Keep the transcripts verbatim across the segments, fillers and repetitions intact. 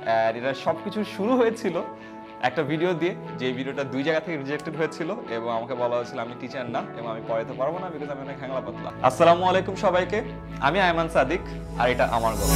আর এটা সবকিছু শুরু হয়েছিল একটা ভিডিও দিয়ে, যে ভিডিওটা দুই জায়গা থেকে রিজেক্টেড হয়েছিল এবং আমাকে বলা হয়েছিল আমি টিচার না এবং আমি পড়াতে পারবো না বিকজ আমি অনেক হ্যাংলা পাতলা। আসসালামু আলাইকুম সবাইকে, আমি আয়মান সাদিক আর এটা আমার গল্প।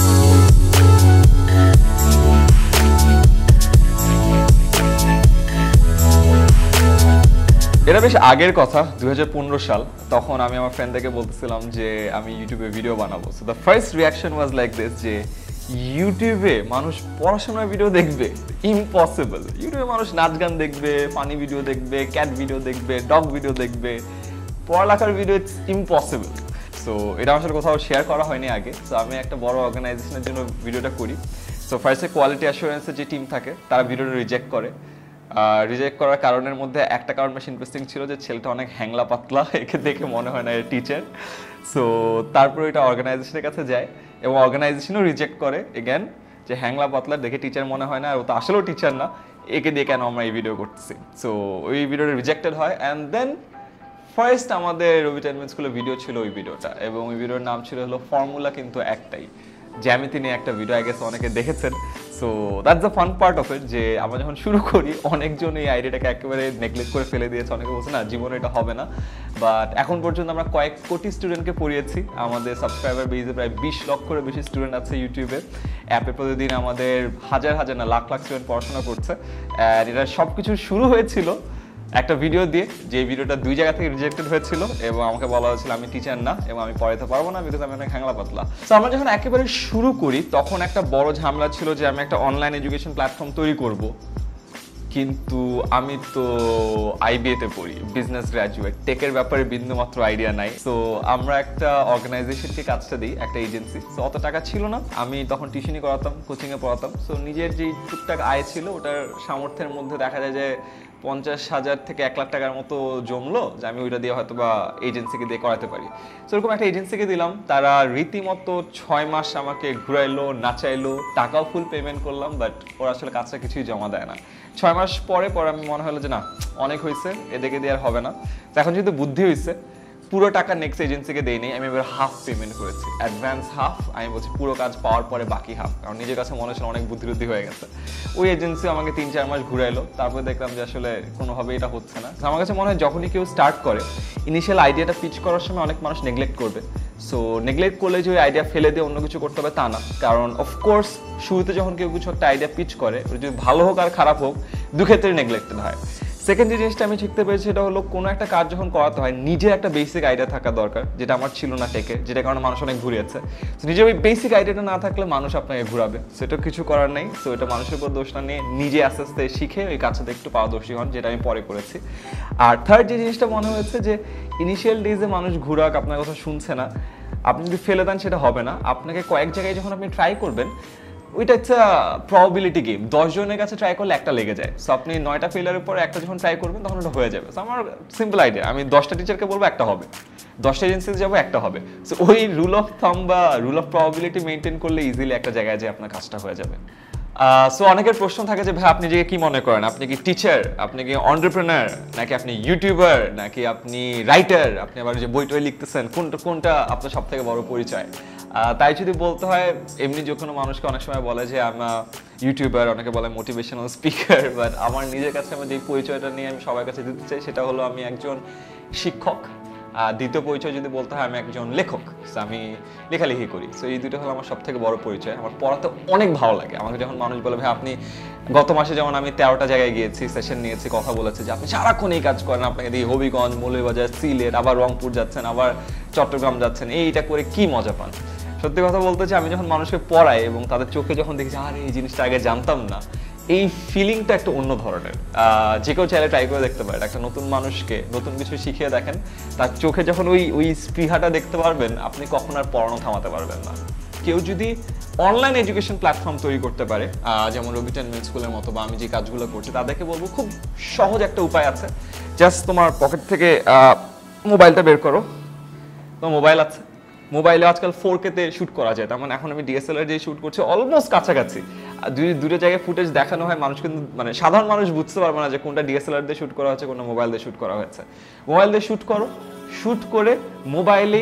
এটা বেশ আগের কথা, দুই হাজার পনেরো সাল। তখন আমি আমার ফ্রেন্ডদেরকে বলতেছিলাম যে আমি ইউটিউবে ভিডিও বানাবো। So the first reaction was like this, যে ইউটিউবে মানুষ পড়াশোনার ভিডিও দেখবে, ইম্পসিবল। ইউটিউবে মানুষ নাচ গান দেখবে, ফানি ভিডিও দেখবে, ক্যাট ভিডিও দেখবে, ডগ ভিডিও দেখবে, পড়ালেখার ভিডিও ইটস ইম্পসিবল। সো এটা আসলে কোথাও শেয়ার করা হয়নি আগে। সো আমি একটা বড় অর্গানাইজেশনের জন্য ভিডিওটা করি। সো ফার্স্টে কোয়ালিটি অ্যাসুরেন্সের যে টিম থাকে তারা ভিডিওটা রিজেক্ট করে। রিজেক্ট করার কারণের মধ্যে একটা কারণ বেশ ইন্টারেস্টিং ছিল, যে ছেলেটা অনেক হ্যাংলা পাতলা, একে দেখে মনে হয় না এর টিচার। সো তারপরে এটা অর্গানাইজেশনের কাছে যায় এবং অর্গানাইজেশনও রিজেক্ট করে এগেন, যে হ্যাংলা পাতলা দেখে টিচার মনে হয় না, আর ও তো আসলেও টিচার না, একে দিয়ে কেন আমরা এই ভিডিও করতেছি। সো ওই ভিডিওটা রিজেক্টেড হয়। অ্যান্ড দেন ফার্স্ট আমাদের রবি টেনমেন্ট স্কুলের ভিডিও ছিল ওই ভিডিওটা, এবং ওই ভিডিওর নাম ছিল হলো ফর্মুলা কিন্তু একটাই, জ্যামিতি নিয়ে একটা ভিডিও। আই গেস অনেকে দেখেছেন। So that's the fun part of it, যে আমরা যখন শুরু করি অনেকজন এই আইডিয়াটাকে একেবারে নেগলেক্ট করে ফেলে দিয়েছে। অনেকে বলছে না জীবনে এটা হবে না, বাট এখন পর্যন্ত আমরা কয়েক কোটি স্টুডেন্টকে পড়িয়েছি। আমাদের সাবস্ক্রাইবার বেজে প্রায় বিশ লক্ষের বেশি স্টুডেন্ট আছে ইউটিউবে। অ্যাপে প্রতিদিন আমাদের হাজার হাজার না লাখ লাখ স্টুডেন্ট পড়াশোনা করছে। আর এটা সব কিছু শুরু হয়েছিল একটা ভিডিও দিয়ে, যে ভিডিওটা দুই জায়গা থেকে রিজেক্টেড হয়েছিল এবং আমাকে বলা হয়েছিল আমি টিচার না এবং আমি পড়াতে পারবো না বিকজ আমি অনেক হ্যাংলা পাতলা। তো আমরা যখন একেবারে শুরু করি তখন একটা বড় ঝামেলা ছিল যে আমি একটা অনলাইন এডুকেশন প্ল্যাটফর্ম তৈরি করব, কিন্তু আমি তো আইবিএতে পড়ি, বিজনেস গ্র্যাজুয়েট, টেকের ব্যাপারে বিন্দুমাত্র আইডিয়া নাই। তো আমরা একটা অর্গানাইজেশনকে কাজটা দিই, একটা এজেন্সি। তো অত টাকা ছিল না, আমি তখন টিউশনি করাতাম, কোচিংয়ে পড়াতাম। সো নিজের যেই টুকটাক আয় ছিল ওটার সামর্থ্যের মধ্যে দেখা যায় যে পঞ্চাশ হাজার থেকে এক লাখ টাকার মতো জমলো, যে আমি ওইটা দিয়ে হয়তো বা এজেন্সিকে দিয়ে করাতে পারি। তো এরকম একটা এজেন্সিকে দিলাম, তারা রীতিমতো ছয় মাস আমাকে ঘুরাইলো, নাচাইলো, টাকাও ফুল পেমেন্ট করলাম, বাট ওরা আসলে কাজটা কিছুই জমা দেয় না। ছয় মাস পরে পরে আমি মনে হলো যে না, অনেক হয়েছে, এদেরকে দিয়ে আর হবে না। তো এখন যেহেতু বুদ্ধি হয়েছে, পুরো টাকা নেক্সট এজেন্সিকে দেই নেই, আমি এবার হাফ পেমেন্ট করেছি, অ্যাডভান্স হাফ। আমি বলছি পুরো কাজ পাওয়ার পরে বাকি হাফ, কারণ নিজের কাছে মনে হচ্ছিল অনেক বুদ্ধিবুদ্ধি হয়ে গেছে। ওই এজেন্সি আমাকে তিন চার মাস ঘুরাইলো, তারপরে দেখলাম যে আসলে কোনোভাবে এটা হচ্ছে না। আমার কাছে মনে হয় যখনই কেউ স্টার্ট করে, ইনিশিয়াল আইডিয়াটা পিচ করার সময় অনেক মানুষ নেগলেক্ট করবে। সো নেগলেক্ট করলে যে ওই আইডিয়া ফেলে দিয়ে অন্য কিছু করতে হবে তা না, কারণ অফকোর্স শুরুতে যখন কেউ কিছু একটা আইডিয়া পিচ করে, ওটা যদি ভালো হোক আর খারাপ হোক, দু ক্ষেত্রে নেগলেক্টেড হয়। সেকেন্ড যে জিনিসটা আমি শিখতে পেরেছি সেটা হলো, কোনো একটা কাজ যখন করাতে হয় নিজে একটা বেসিক আইডিয়া থাকা দরকার, যেটা আমার ছিল না টেকে, যেটা কারণে মানুষ অনেক ঘুরিয়েছে। নিজে ওই বেসিক আইডিয়াটা না থাকলে মানুষ আপনাকে ঘুরাবে, সেটা কিছু করার নেই। সো এটা মানুষের উপর দোষ না নিয়ে নিজে আস্তে আস্তে শিখে ওই কাজটাতে একটু পারদর্শী হন, যেটা আমি পরে করেছি। আর থার্ড যে জিনিসটা মনে হয়েছে, যে ইনিশিয়াল ডেজে মানুষ ঘুরাক, আপনার কথা শুনছে না, আপনি যদি ফেলে দেন সেটা হবে না। আপনাকে কয়েক জায়গায় যখন আপনি ট্রাই করবেন, ওইটা একটা প্রবাবিলিটি গেম, দশ জনের কাছে ট্রাই করলে একটা লেগে যায়। সো আপনি নয়টা ফেলারের পরে একটা যখন ট্রাই করবেন তখন ওটা হয়ে যাবে। সো আমার সিম্পল আইডিয়া, আমি দশটা টিচারকে বলবো একটা হবে, দশটা এজেন্সিতে যাবো একটা হবে। সো ওই রুল অফ থাম বা রুল অফ প্রবাবিলিটি মেনটেন করলে ইজিলি একটা জায়গায় যে আপনার কাজটা হয়ে যাবে। সো অনেকের প্রশ্ন থাকে যে ভাই আপনি যে কি মনে করেন, আপনি কি টিচার, আপনি কি এন্টারপ্রেনার, নাকি আপনি ইউটিউবার, নাকি আপনি রাইটার, আপনি আবার যে বই টই লিখতেছেন, কোনটা কোনটা আপনার সব থেকে বড় পরিচয়? তাই যদি বলতে হয়, এমনি যে কোনো মানুষকে অনেক সময় বলে যে আমি ইউটিউবার, অনেকে বলে মোটিভেশনাল স্পিকার, বাট আমার নিজের কাছে আমি যে পরিচয়টা নিয়ে আমি সবার কাছে দিতে চাই সেটা হলো আমি একজন শিক্ষক। আর দ্বিতীয় পরিচয় যদি বলতে হয়, আমি একজন লেখক, আমি লেখালেখি করি। সো এই দুটো হলো আমার সব থেকে বড় পরিচয়। আমার পড়াতে অনেক ভালো লাগে। আমাকে যখন মানুষ বলে ভাই আপনি গত মাসে যেমন আমি তেরোটা জায়গায় গিয়েছি, সেশন নিয়েছি, কথা বলেছি যে আপনি সারাক্ষণ এই কাজ করেন, আপনাকে দিয়ে হবিগঞ্জ, মৌলভীবাজার, সিলেট, আবার রংপুর যাচ্ছেন, আবার চট্টগ্রাম যাচ্ছেন, এইটা করে কি মজা পান। সত্যি কথা বলতে চাই, আমি যখন মানুষকে পড়াই এবং তাদের চোখে যখন দেখি আর এই জিনিসটা আগে জানতাম না, এই ফিলিংটা একটা অন্য ধরনের। যে কেউ চাইলে ট্রাই করে দেখতে পারে, একটা নতুন মানুষকে নতুন কিছু শিখিয়ে দেখেন, তার চোখে যখন ওই ওই স্পৃহাটা দেখতে পারবেন, আপনি কখন আর পড়ানো থামাতে পারবেন না। কেউ যদি অনলাইন এডুকেশন প্ল্যাটফর্ম তৈরি করতে পারে, যেমন রবি টেনমেন্ট স্কুলের মতো বা আমি যে কাজগুলো করছি, তাদেরকে বলবো খুব সহজ একটা উপায় আছে। জাস্ট তোমার পকেট থেকে মোবাইলটা বের করো, তোমার মোবাইল আছে, মোবাইলে আজকাল ফোর কে তে শুট করা যায়, তার মানে এখন আমি ডিএসএলআর দিয়ে শুট করছি, অলমোস্ট কাছাকাছি। দুই দুটো জায়গায় ফুটেজ দেখানো হয়, মানুষ কিন্তু মানে সাধারণ মানুষ বুঝতে পারবে না যে কোনটা ডিএসএলআর দিয়ে শুট করা হচ্ছে, কোনটা মোবাইল দিয়ে শুট করা হচ্ছে। মোবাইল দিয়ে শুট করো, শুট করে মোবাইলেই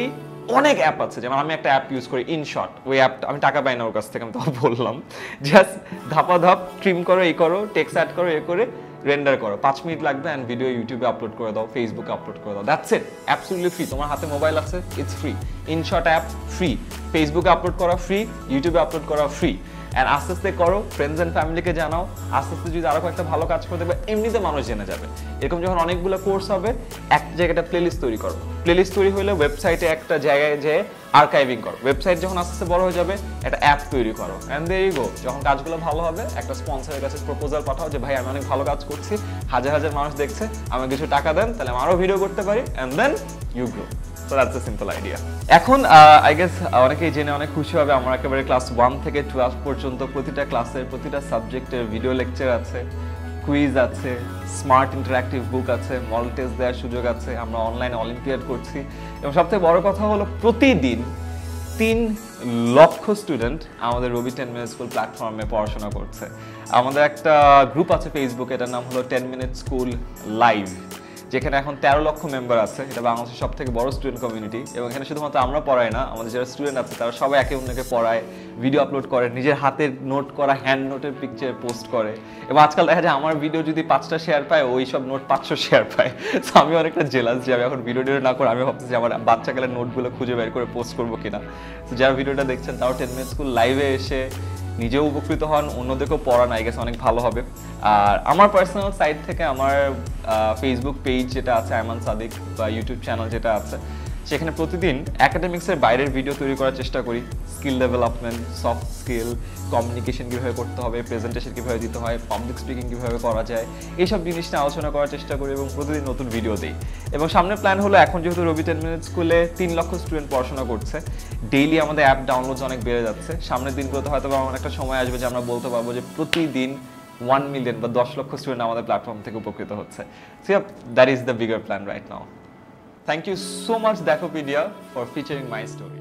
অনেক অ্যাপ আছে, যেমন আমি একটা অ্যাপ ইউজ করি ইনশট, ওই অ্যাপটা আমি টাকা পাই না ওর কাছ থেকে, আমি তো বললাম জাস্ট ধাপা ধাপ ট্রিম করো, এই করো, টেক্সট অ্যাড করো, এ করে রেন্ডার করো, পাঁচ মিনিট লাগবে অ্যান্ড ভিডিও ইউটিউবে আপলোড করে দাও, ফেসবুকে আপলোড করে দাও, দ্যাটস ইট, অ্যাবসলিউটলি ফ্রি। তোমার হাতে মোবাইল আছে, it's free. InShot app free, ফেসবুকে আপলোড করা ফ্রি, ইউটিউবে আপলোড করা ফ্রি। অ্যান্ড আস্তে আস্তে করো, ফ্রেন্ডস অ্যান্ড ফ্যামিলিকে জানাও, আস্তে আস্তে যদি আরও কয়েকটা ভালো কাজ করে দেখবে এমনিতে মানুষ জেনে যাবে। এরকম যখন অনেকগুলো কোর্স হবে, এক জায়গাটা প্লেলিস্ট তৈরি করো, প্লেলিস্ট তৈরি হলে ওয়েবসাইটে একটা জায়গায় যেয়ে আর্কাইভিং করো, ওয়েবসাইট যখন আস্তে আস্তে বড় হয়ে যাবে একটা অ্যাপ তৈরি করো, অ্যান্ড দেয়ার ইউ গো। যখন কাজগুলো ভালো হবে একটা স্পন্সরের কাছে প্রপোজাল পাঠাও যে ভাই আমি অনেক ভালো কাজ করছি, হাজার হাজার মানুষ দেখছে, আমাকে কিছু টাকা দেন, তাহলে আমি আরও ভিডিও করতে পারি, and then you grow. So that's a simple idea. এখন আই গেস অনেকেই জেনে অনেক খুশি হবে, আমার একেবারে ক্লাস ওয়ান থেকে টুয়েলভ পর্যন্ত প্রতিটা ক্লাসের প্রতিটা সাবজেক্টের ভিডিও লেকচার আছে, কুইজ আছে, স্মার্ট ইন্টারঅ্যাক্টিভ বুক আছে, মডেল টেস্ট দেওয়ার সুযোগ আছে, আমরা অনলাইনে অলিম্পিয়াড করছি, এবং সবথেকে বড় কথা হলো প্রতিদিন তিন লক্ষ স্টুডেন্ট আমাদের রবি টেন মিনিট স্কুল প্ল্যাটফর্মে পড়াশোনা করছে। আমাদের একটা গ্রুপ আছে ফেসবুকে, এটার নাম হলো টেন মিনিট স্কুল লাইভ, যেখানে এখন তেরো লক্ষ মেম্বার আছে। এটা বাংলাদেশের সব থেকে বড় স্টুডেন্ট কমিউনিটি, এবং এখানে শুধুমাত্র আমরা পড়াই না, আমাদের যারা স্টুডেন্ট আছে তারা সবাই একে অন্যকে পড়ায়, ভিডিও আপলোড করে, নিজের হাতের নোট করা হ্যান্ড নোটের পিকচার পোস্ট করে, এবং আজকাল দেখা যায় আমার ভিডিও যদি পাঁচটা শেয়ার পায়, ওই সব নোট পাঁচশো শেয়ার পায়। তো আমি অনেকটা জেলাস যে আমি এখন ভিডিও টিডিও না করে আমি ভাবতেছি আমার বাচ্চাকালের নোটগুলো খুঁজে বের করে পোস্ট করবো কিনা। তো যারা ভিডিওটা দেখছেন তাও টেন মিনিট স্কুল লাইভে এসে নিজেও উপকৃত হন, অন্যদেরকেও পড়ান, আই গেস অনেক ভালো হবে। আর আমার পার্সোনাল সাইট থেকে আমার ফেসবুক পেজ যেটা আছে আয়মান সাদিক, বা ইউটিউব চ্যানেল যেটা আছে, সেখানে প্রতিদিন একাডেমিক্সের বাইরের ভিডিও তৈরি করার চেষ্টা করি। Skill development, soft skill, communication কীভাবে করতে হবে, প্রেজেন্টেশন কীভাবে দিতে হয়, পাবলিক স্পিকিং কীভাবে করা যায়, এইসব জিনিস নিয়ে আলোচনা করার চেষ্টা করি, এবং প্রতিদিন নতুন ভিডিও দিই। এবং সামনে প্ল্যান হলো, এখন যেহেতু রবি টেন মিনিট স্কুলে তিন লক্ষ স্টুডেন্ট পড়াশোনা করছে, ডেইলি আমাদের অ্যাপ ডাউনলোড অনেক বেড়ে যাচ্ছে। সামনের দিনগুলোতে হয়তো আমার একটা সময় আসবে যে আমরা বলতে পারবো যে প্রতিদিন ওয়ান মিলিয়ন বা দশ লক্ষ স্টুডেন্ট আমাদের প্ল্যাটফর্ম থেকে উপকৃত হচ্ছে। So that is the bigger plan right now. Thank you so much Daekhopedia for featuring my story.